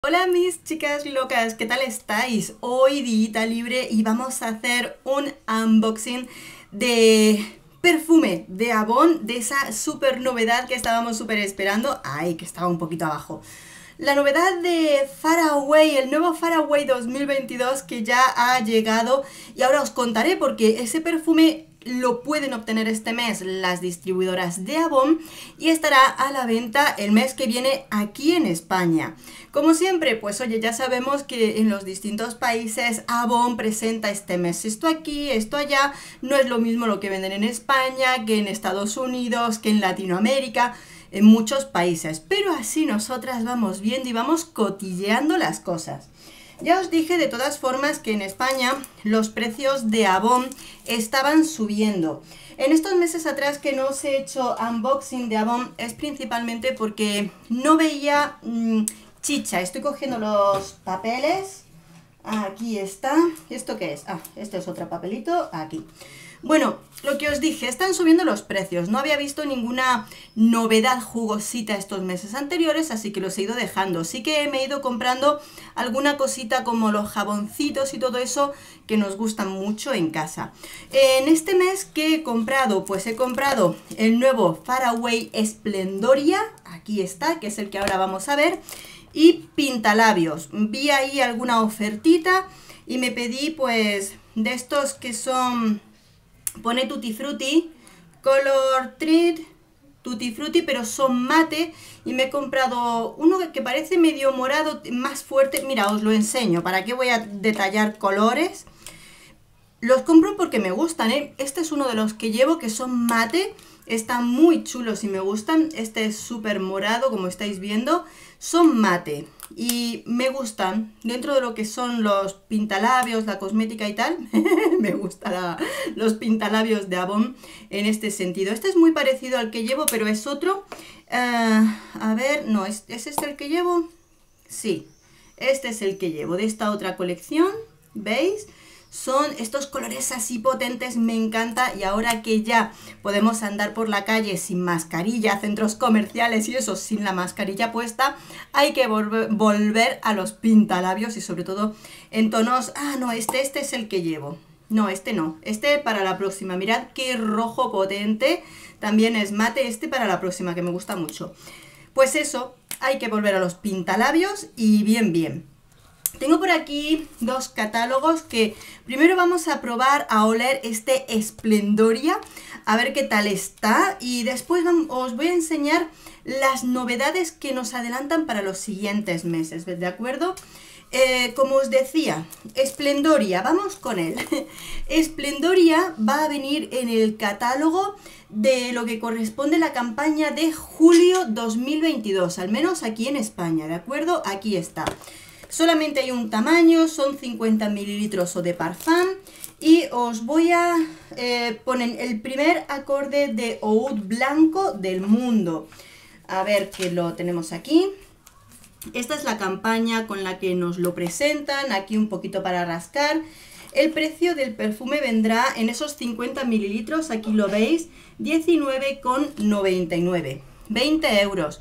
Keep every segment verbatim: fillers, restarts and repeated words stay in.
Hola mis chicas locas, ¿qué tal estáis? Hoy día libre y vamos a hacer un unboxing de perfume de Avon, de esa super novedad que estábamos súper esperando. Ay, que estaba un poquito abajo. La novedad de Far Away, el nuevo Far Away dos mil veintidós que ya ha llegado y ahora os contaré porque ese perfume lo pueden obtener este mes las distribuidoras de Avon y estará a la venta el mes que viene aquí en España. Como siempre, pues oye, ya sabemos que en los distintos países Avon presenta este mes esto aquí, esto allá, no es lo mismo lo que venden en España, que en Estados Unidos, que en Latinoamérica, en muchos países, pero así nosotras vamos viendo y vamos cotilleando las cosas. Ya os dije de todas formas que en España los precios de Avon estaban subiendo. En estos meses atrás que no os he hecho unboxing de Avon es principalmente porque no veía mmm, chicha. Estoy cogiendo los papeles. Aquí está. ¿Esto qué es? Ah, este es otro papelito. Aquí. Bueno, lo que os dije, están subiendo los precios. No había visto ninguna novedad jugosita estos meses anteriores, así que los he ido dejando. Sí que me he ido comprando alguna cosita como los jaboncitos y todo eso que nos gustan mucho en casa. En este mes, ¿qué he comprado? Pues he comprado el nuevo Far Away Splendoria. Aquí está, que es el que ahora vamos a ver. Y pintalabios. Vi ahí alguna ofertita y me pedí pues de estos que son... Pone Tutti Frutti, Color Treat, Tutti Frutti, pero son mate. Y me he comprado uno que parece medio morado, más fuerte. Mira, os lo enseño, ¿para qué voy a detallar colores? Los compro porque me gustan, ¿eh? Este es uno de los que llevo, que son mate. Están muy chulos y me gustan. Este es súper morado, como estáis viendo. Son mate y me gustan. Dentro de lo que son los pintalabios, la cosmética y tal, me gustan los pintalabios de Avon en este sentido. Este es muy parecido al que llevo, pero es otro. Uh, a ver, no, ¿es, ¿es este el que llevo? Sí, este es el que llevo de esta otra colección. ¿Veis? Son estos colores así potentes, me encanta. Y ahora que ya podemos andar por la calle sin mascarilla, centros comerciales y eso, sin la mascarilla puesta, hay que volver, volver a los pintalabios y sobre todo en tonos... Ah, no, este, este es el que llevo. No, este no. Este para la próxima. Mirad qué rojo potente. También es mate este para la próxima, que me gusta mucho. Pues eso, hay que volver a los pintalabios y bien, bien. Tengo por aquí dos catálogos que primero vamos a probar a oler este Splendoria, a ver qué tal está, y después os voy a enseñar las novedades que nos adelantan para los siguientes meses, ¿de acuerdo? Eh, como os decía, Splendoria, vamos con él. Splendoria va a venir en el catálogo de lo que corresponde a la campaña de julio dos mil veintidós, al menos aquí en España, ¿de acuerdo? Aquí está. Solamente hay un tamaño, son cincuenta mililitros o de parfum. Y os voy a eh, poner el primer acorde de Oud blanco del mundo. A ver que lo tenemos aquí. Esta es la campaña con la que nos lo presentan. Aquí un poquito para rascar. El precio del perfume vendrá en esos cincuenta mililitros, aquí lo veis, diecinueve con noventa y nueve. veinte euros.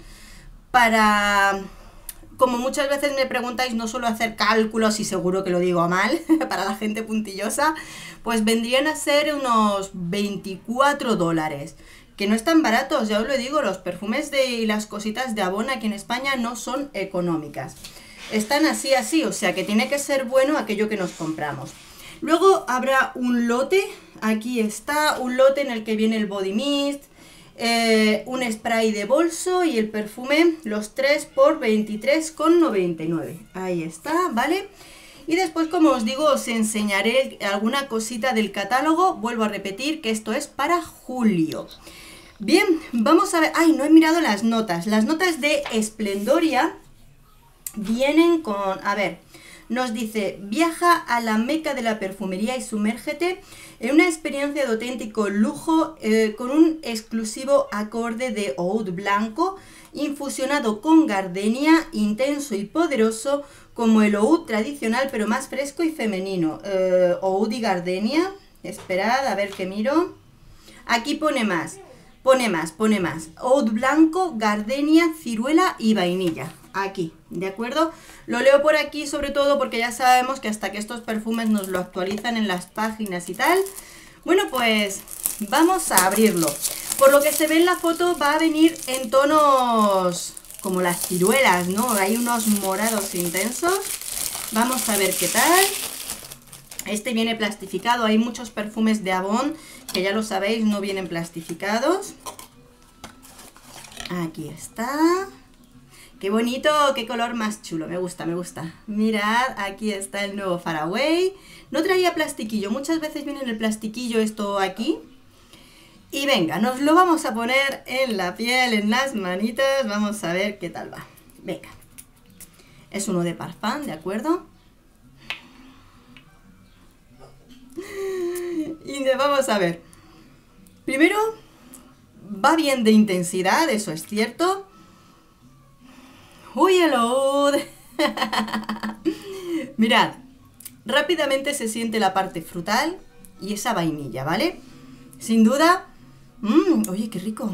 Para... Como muchas veces me preguntáis, no suelo hacer cálculos y seguro que lo digo mal, para la gente puntillosa, pues vendrían a ser unos veinticuatro dólares, que no están baratos, ya os lo digo, los perfumes de, y las cositas de Avon aquí en España no son económicas. Están así, así, o sea que tiene que ser bueno aquello que nos compramos. Luego habrá un lote, aquí está, un lote en el que viene el body mist, Eh, un spray de bolso y el perfume, los tres por veintitrés con noventa y nueve. Ahí está, ¿vale? Y después, como os digo, os enseñaré alguna cosita del catálogo. Vuelvo a repetir que esto es para julio. Bien, vamos a ver... ¡Ay, no he mirado las notas! Las notas de Splendoria vienen con... A ver... Nos dice, viaja a la meca de la perfumería y sumérgete en una experiencia de auténtico lujo eh, con un exclusivo acorde de oud blanco infusionado con gardenia, intenso y poderoso como el oud tradicional pero más fresco y femenino. Eh, oud y gardenia, esperad a ver que miro. Aquí pone más, pone más, pone más. Oud blanco, gardenia, ciruela y vainilla. aquí, ¿de acuerdo? Lo leo por aquí sobre todo porque ya sabemos que hasta que estos perfumes nos lo actualizan en las páginas y tal. Bueno, pues vamos a abrirlo. Por lo que se ve en la foto va a venir en tonos como las ciruelas, ¿no? Hay unos morados intensos. Vamos a ver qué tal. Este viene plastificado. Hay muchos perfumes de Avon que ya lo sabéis, no vienen plastificados. Aquí está. Qué bonito, qué color más chulo, me gusta, me gusta. Mirad, aquí está el nuevo Far Away. No traía plastiquillo, muchas veces viene en el plastiquillo esto aquí. Y venga, nos lo vamos a poner en la piel, en las manitas. Vamos a ver qué tal va. Venga. Es uno de Parfum, ¿de acuerdo? Y vamos a ver. Primero, va bien de intensidad, eso es cierto. ¡Uy, hello! Mirad, rápidamente se siente la parte frutal y esa vainilla, ¿vale? Sin duda... Mmm, oye, qué rico.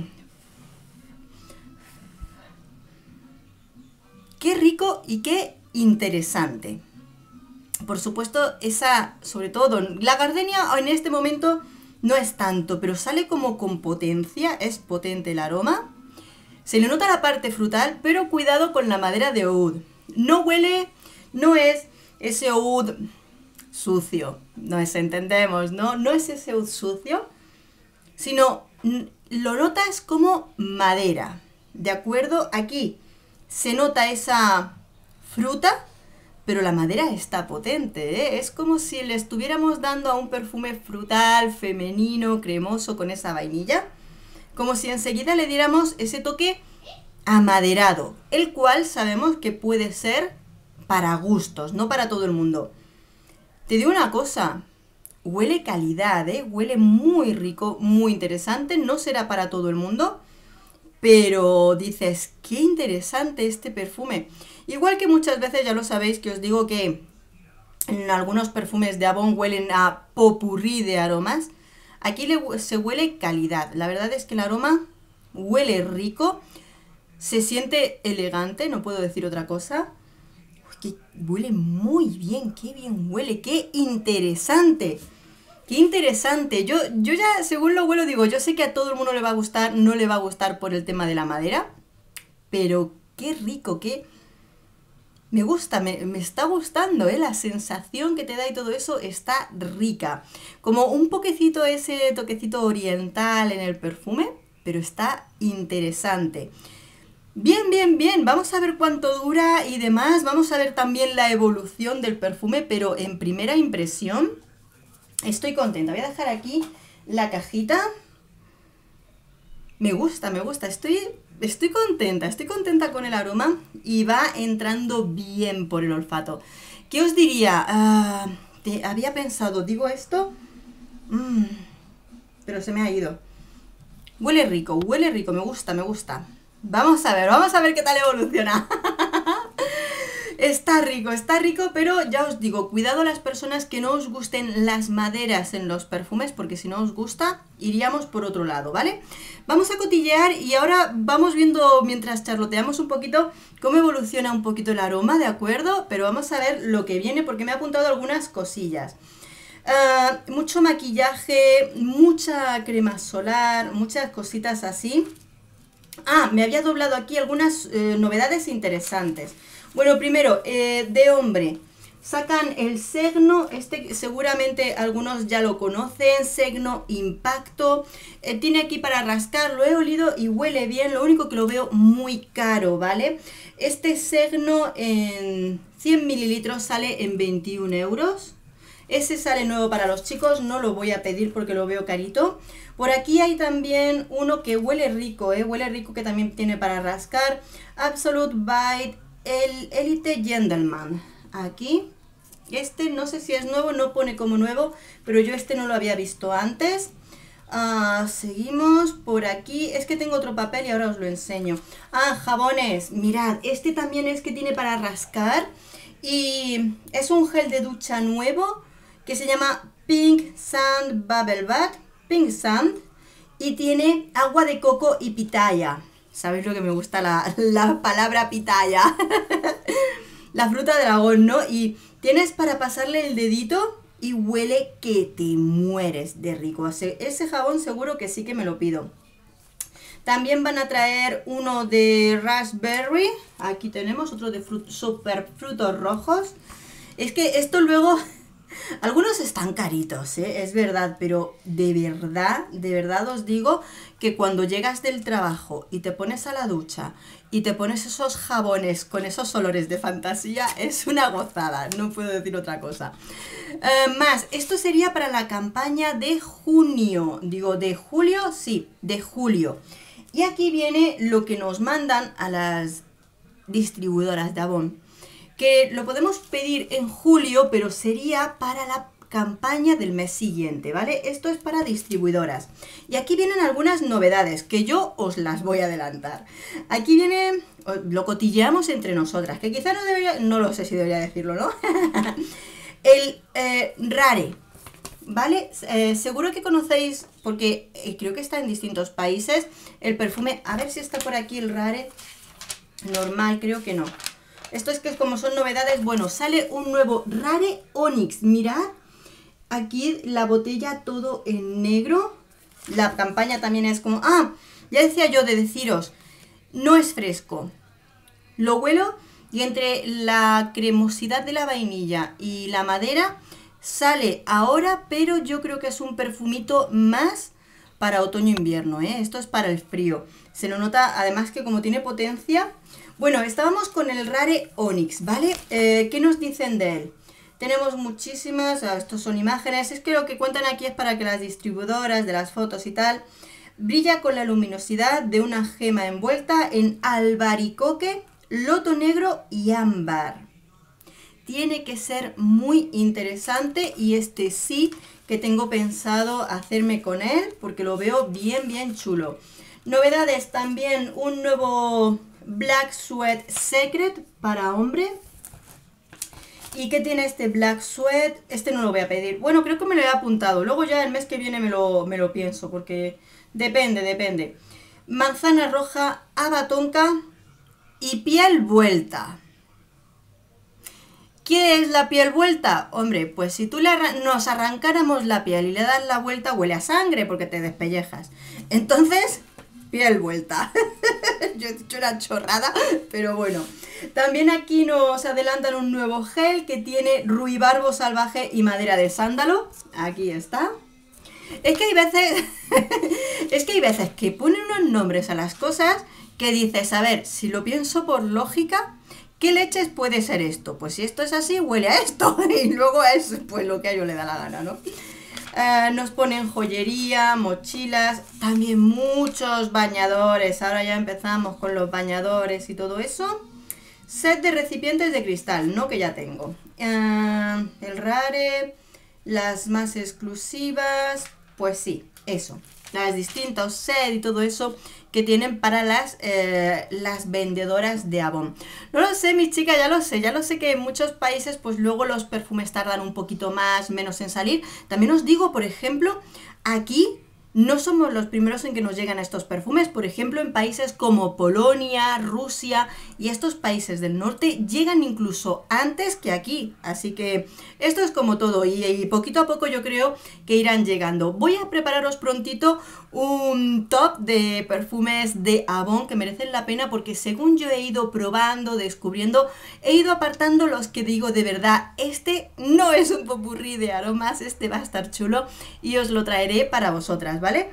Qué rico y qué interesante. Por supuesto, esa, sobre todo, la gardenia en este momento no es tanto, pero sale como con potencia, es potente el aroma. Se le nota la parte frutal, pero cuidado con la madera de oud. No huele, no es ese oud sucio, nos entendemos, ¿no? No es ese oud sucio, sino lo notas como madera, ¿de acuerdo? Aquí se nota esa fruta, pero la madera está potente, ¿eh? Es como si le estuviéramos dando a un perfume frutal, femenino, cremoso, con esa vainilla. Como si enseguida le diéramos ese toque amaderado, el cual sabemos que puede ser para gustos, no para todo el mundo. Te digo una cosa, huele calidad, ¿eh? Huele muy rico, muy interesante, no será para todo el mundo, pero dices, qué interesante este perfume. Igual que muchas veces ya lo sabéis que os digo que en algunos perfumes de Avon huelen a popurrí de aromas. Aquí le, se huele calidad. La verdad es que el aroma huele rico, se siente elegante, no puedo decir otra cosa. Uy, que huele muy bien, qué bien huele, qué interesante. Qué interesante. Yo, yo ya, según lo huelo, digo, yo sé que a todo el mundo le va a gustar, no le va a gustar por el tema de la madera, pero qué rico, qué... Me gusta, me, me está gustando, ¿eh? La sensación que te da y todo eso está rica. Como un poquecito ese toquecito oriental en el perfume, pero está interesante. Bien, bien, bien. Vamos a ver cuánto dura y demás. Vamos a ver también la evolución del perfume, pero en primera impresión estoy contenta. Voy a dejar aquí la cajita. Me gusta, me gusta. Estoy... Estoy contenta, estoy contenta con el aroma y va entrando bien por el olfato. ¿Qué os diría? Uh, te había pensado, digo esto, mm, pero se me ha ido. Huele rico, huele rico, me gusta, me gusta. Vamos a ver, vamos a ver qué tal evoluciona. Está rico, está rico, pero ya os digo, cuidado a las personas que no os gusten las maderas en los perfumes, porque si no os gusta, iríamos por otro lado, ¿vale? Vamos a cotillear y ahora vamos viendo, mientras charloteamos un poquito, cómo evoluciona un poquito el aroma, ¿de acuerdo? Pero vamos a ver lo que viene, porque me he apuntado algunas cosillas. Uh, mucho maquillaje, mucha crema solar, muchas cositas así. Ah, me había doblado aquí algunas eh, novedades interesantes. Bueno, primero, eh, de hombre, sacan el Segno, este seguramente algunos ya lo conocen, Segno Impacto, eh, tiene aquí para rascar, lo he olido y huele bien, lo único que lo veo muy caro, ¿vale? Este Segno en cien mililitros sale en veintiún euros, ese sale nuevo para los chicos, no lo voy a pedir porque lo veo carito. Por aquí hay también uno que huele rico, ¿eh? Huele rico, que también tiene para rascar, Absolute Bite, el Elite Gentleman, aquí, este no sé si es nuevo, no pone como nuevo, pero yo este no lo había visto antes. Uh, seguimos por aquí, es que tengo otro papel y ahora os lo enseño. Ah, jabones, mirad, este también es que tiene para rascar y es un gel de ducha nuevo que se llama Pink Sand Bubble Bath, Pink Sand, y tiene agua de coco y pitaya. ¿Sabéis lo que me gusta la, la palabra pitaya? La fruta dragón, ¿no? Y tienes para pasarle el dedito y huele que te mueres de rico. Ese jabón seguro que sí que me lo pido. También van a traer uno de raspberry. Aquí tenemos otro de frut super frutos rojos. Es que esto luego... Algunos están caritos, ¿eh? Es verdad, pero de verdad, de verdad os digo que cuando llegas del trabajo y te pones a la ducha y te pones esos jabones con esos olores de fantasía, es una gozada, no puedo decir otra cosa. Uh, más, esto sería para la campaña de junio, digo, ¿de julio? Sí, de julio. Y aquí viene lo que nos mandan a las distribuidoras de Avon, que lo podemos pedir en julio, pero sería para la campaña del mes siguiente, ¿vale? Esto es para distribuidoras. Y aquí vienen algunas novedades, que yo os las voy a adelantar. Aquí viene, lo cotilleamos entre nosotras, que quizá no debería, no lo sé si debería decirlo, ¿no? El eh, Rare, ¿vale? Eh, seguro que conocéis, porque eh, creo que está en distintos países, el perfume, a ver si está por aquí el Rare, normal, creo que no. Esto es que como son novedades, bueno, sale un nuevo Rare Onyx, mirad, aquí la botella todo en negro, la campaña también es como, ah, ya decía yo de deciros, no es fresco, lo huelo y entre la cremosidad de la vainilla y la madera sale ahora, pero yo creo que es un perfumito más para otoño-invierno, ¿eh? Esto es para el frío, se lo nota además que como tiene potencia. Bueno, estábamos con el Rare Onyx, ¿vale? Eh, ¿Qué nos dicen de él? Tenemos muchísimas, estos son imágenes, es que lo que cuentan aquí es para que las distribuidoras de las fotos y tal, brilla con la luminosidad de una gema envuelta en albaricoque, loto negro y ámbar. Tiene que ser muy interesante y este sí que tengo pensado hacerme con él porque lo veo bien, bien chulo. Novedades también, un nuevo Black Sweat Secret para hombre. ¿Y qué tiene este Black Sweat? Este no lo voy a pedir. Bueno, creo que me lo he apuntado. Luego ya el mes que viene me lo, me lo pienso porque depende, depende. Manzana roja, haba tonka y piel vuelta. ¿Qué es la piel vuelta? Hombre, pues si tú le arran nos arrancáramos la piel y le das la vuelta, huele a sangre porque te despellejas. Entonces, piel vuelta. Yo he dicho una chorrada, pero bueno. También aquí nos adelantan un nuevo gel que tiene ruibarbo salvaje y madera de sándalo. Aquí está. Es que hay veces, es que hay veces que ponen unos nombres a las cosas que dices, a ver, si lo pienso por lógica, ¿qué leches puede ser esto? Pues si esto es así, huele a esto. Y luego es pues lo que a ellos le da la gana, ¿no? Uh, nos ponen joyería, mochilas, también muchos bañadores. Ahora ya empezamos con los bañadores y todo eso. Set de recipientes de cristal, no que ya tengo. Uh, el Rare, las más exclusivas, pues sí, eso. Las distintos set y todo eso que tienen para las, eh, las vendedoras de Avon. No lo sé, mi chica, ya lo sé, ya lo sé que en muchos países pues luego los perfumes tardan un poquito más, menos en salir. También os digo, por ejemplo, aquí no somos los primeros en que nos llegan estos perfumes. Por ejemplo, en países como Polonia, Rusia y estos países del norte llegan incluso antes que aquí. Así que esto es como todo y, y poquito a poco yo creo que irán llegando. Voy a prepararos prontito un top de perfumes de Avon que merecen la pena porque según yo he ido probando, descubriendo, he ido apartando los que digo de verdad, este no es un popurrí de aromas, este va a estar chulo y os lo traeré para vosotras, ¿vale?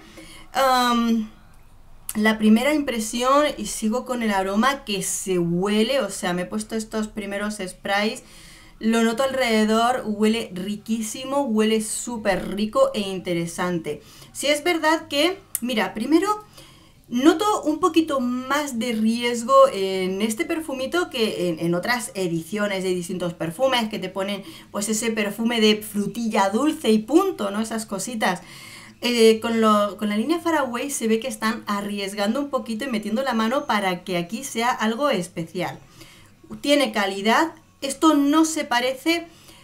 Um, la primera impresión, y sigo con el aroma que se huele, o sea, me he puesto estos primeros sprays, lo noto alrededor, huele riquísimo, huele súper rico e interesante. Si es verdad que, mira, primero noto un poquito más de riesgo en este perfumito que en, en otras ediciones de distintos perfumes que te ponen pues ese perfume de frutilla dulce y punto, ¿no? Esas cositas. Eh, con, lo, con la línea Faraway se ve que están arriesgando un poquito y metiendo la mano para que aquí sea algo especial. Tiene calidad, esto no se parece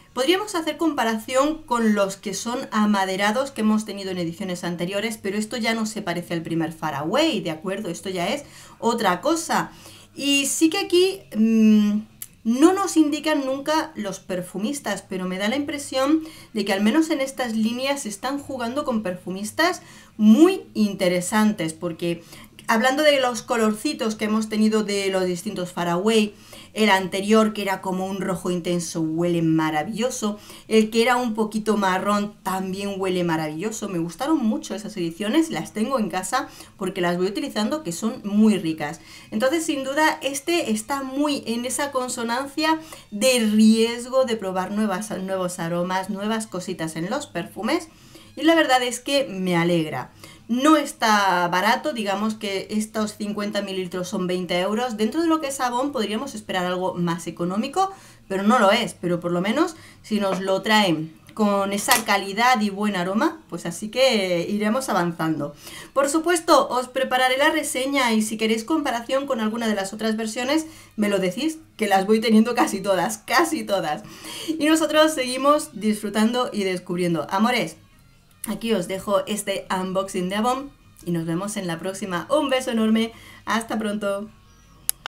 Podríamos hacer comparación con los que son amaderados que hemos tenido en ediciones anteriores, pero esto ya no se parece al primer Faraway, ¿de acuerdo? Esto ya es otra cosa. Y sí que aquí mmm, no nos indican nunca los perfumistas, pero me da la impresión de que al menos en estas líneas están jugando con perfumistas muy interesantes, porque hablando de los colorcitos que hemos tenido de los distintos Faraway, el anterior, que era como un rojo intenso, huele maravilloso. El que era un poquito marrón también huele maravilloso. Me gustaron mucho esas ediciones, las tengo en casa porque las voy utilizando, que son muy ricas. Entonces, sin duda, este está muy en esa consonancia de riesgo de probar nuevas, nuevos aromas, nuevas cositas en los perfumes. Y la verdad es que me alegra. No está barato, digamos que estos cincuenta mililitros son veinte euros. Dentro de lo que es Avon podríamos esperar algo más económico, pero no lo es. Pero por lo menos si nos lo traen con esa calidad y buen aroma, pues así que iremos avanzando. Por supuesto, os prepararé la reseña y si queréis comparación con alguna de las otras versiones, me lo decís, que las voy teniendo casi todas, casi todas. Y nosotros seguimos disfrutando y descubriendo. Amores, aquí os dejo este unboxing de Avon y nos vemos en la próxima. Un beso enorme. Hasta pronto.